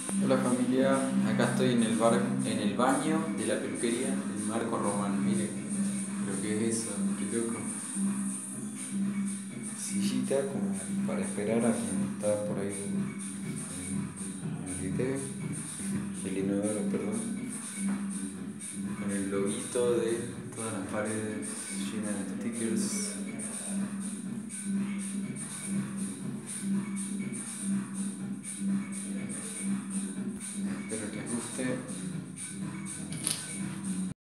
Hola familia, acá estoy en en el baño de la peluquería, el Marco Romano, miren lo que es eso, qué loco. Sillita como para esperar a quien está por ahí en el video, el inodoro, perdón, con el loguito de todas las paredes llenas de stickers. Espero que les guste.